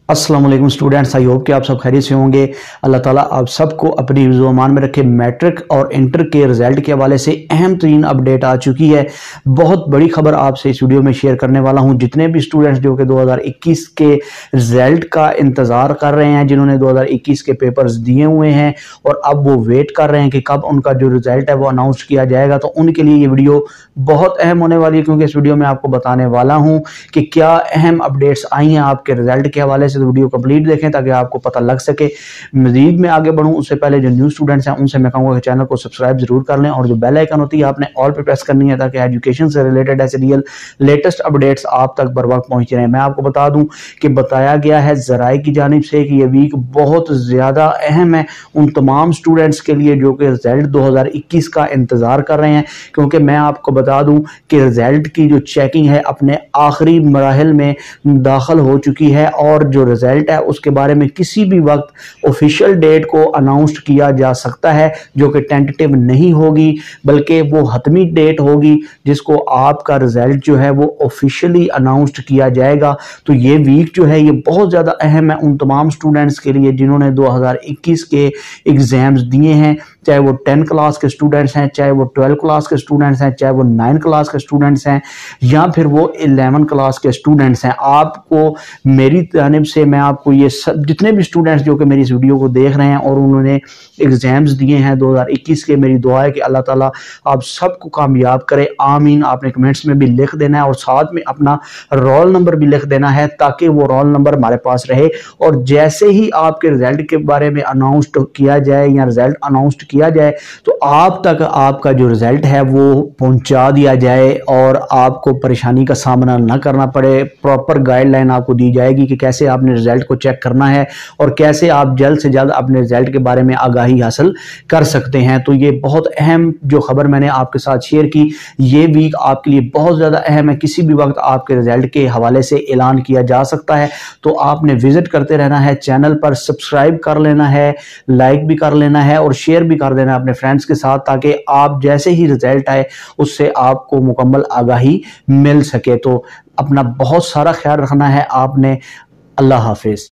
अस्सलाम वालेकुम students, I hope कि आप सब खैरियत से होंगे। अल्लाह ताला आप सबको अपनी हिफ्ज़-ओ-अमान में रखे। मैट्रिक और इंटर के रिज़ल्ट के हवाले से अहम तरीन अपडेट आ चुकी है। बहुत बड़ी खबर आपसे इस वीडियो में शेयर करने वाला हूं। जितने भी स्टूडेंट्स जो कि 2021 के रिज़ल्ट का इंतज़ार कर रहे हैं, जिन्होंने 2021 के पेपर्स दिए हुए हैं और अब वो वेट कर रहे हैं कि कब उनका जो रिज़ल्ट है वो अनाउंस किया जाएगा, तो उनके लिए ये वीडियो बहुत अहम होने वाली है, क्योंकि इस वीडियो में आपको बताने वाला हूँ कि क्या अहम अपडेट्स आई हैं आपके रिज़ल्ट के हवाले से। तो वीडियो कंप्लीट देखें ताकि आपको पता लग सके। मजीद में आगे बढ़ूं उससे पहले जो न्यू स्टूडेंट्स हैं उनसे मैं कहूँगा कि चैनल को सब्सक्राइब जरूर कर लें और जो बेल आइकन होती है आपने ऑल पे प्रेस करनी है, ताकि एजुकेशन से रिलेटेड ऐसे रियल लेटेस्ट अपडेट्स आप तक बर वक्त पहुंच रहे हैं। मैं आपको बता दूं कि बताया गया है ज़राए की जानिब से कि यह वीक बहुत ज़्यादा अहम है उन तमाम स्टूडेंट्स के लिए जो कि रिजल्ट 2021 का इंतज़ार कर रहे हैं, क्योंकि मैं आपको बता दूं कि रिजल्ट की जो चेकिंग है अपने आखिरी मराहिल में दाखिल हो चुकी है और जो रिजल्ट है उसके बारे में किसी भी वक्त ऑफिशियल डेट को अनाउंस किया जा सकता है, जो कि टेंटेटिव नहीं होगी बल्कि वो हतमी डेट होगी जिसको आपका रिजल्ट जो है वो ऑफिशियली अनाउंस्ड किया जाएगा। तो ये वीक जो है ये बहुत ज़्यादा अहम है उन तमाम स्टूडेंट्स के लिए जिन्होंने 2021 के एग्ज़ाम्स दिए हैं, चाहे वो 10 क्लास के स्टूडेंट्स हैं, चाहे वो 12 क्लास के स्टूडेंट्स हैं, चाहे वो 9 क्लास के स्टूडेंट्स हैं, या फिर वो 11 क्लास के स्टूडेंट्स हैं। आपको मेरी जानिब से मैं आपको ये सब जितने भी स्टूडेंट्स जो कि मेरी इस वीडियो को देख रहे हैं और उन्होंने एग्ज़ाम्स दिए हैं 2021 के, मेरी दुआ है कि अल्लाह ताला आप सबको कामयाब करे, आमीन। आपने कमेंट्स में भी लिख देना है और साथ में अपना रोल नंबर भी लिख देना है ताकि वो रोल नंबर हमारे पास रहे, और जैसे ही आपके रिजल्ट के बारे में अनाउंस्ड किया जाए या रिजल्ट अनाउंस्ड किया जाए तो आप तक आपका जो रिजल्ट है वो पहुंचा दिया जाए और आपको परेशानी का सामना ना करना पड़े। प्रॉपर गाइडलाइन आपको दी जाएगी कि कैसे आपने रिजल्ट को चेक करना है और कैसे आप जल्द से जल्द अपने रिजल्ट के बारे में आगाही हासिल कर सकते हैं। तो ये बहुत अहम जो खबर मैंने आपके साथ शेयर की, ये वीक आपके लिए बहुत ज़्यादा अहम है। किसी भी वक्त आपके रिजल्ट के हवाले से ऐलान किया जा सकता है, तो आपने विजिट करते रहना है, चैनल पर सब्सक्राइब कर लेना है, लाइक भी कर लेना है और शेयर भी कर देना है अपने फ्रेंड्स के साथ, ताकि आप जैसे ही रिजल्ट आए उससे आपको मुकम्मल आगाही मिल सके। तो अपना बहुत सारा ख्याल रखना है आपने। अल्लाह हाफिज।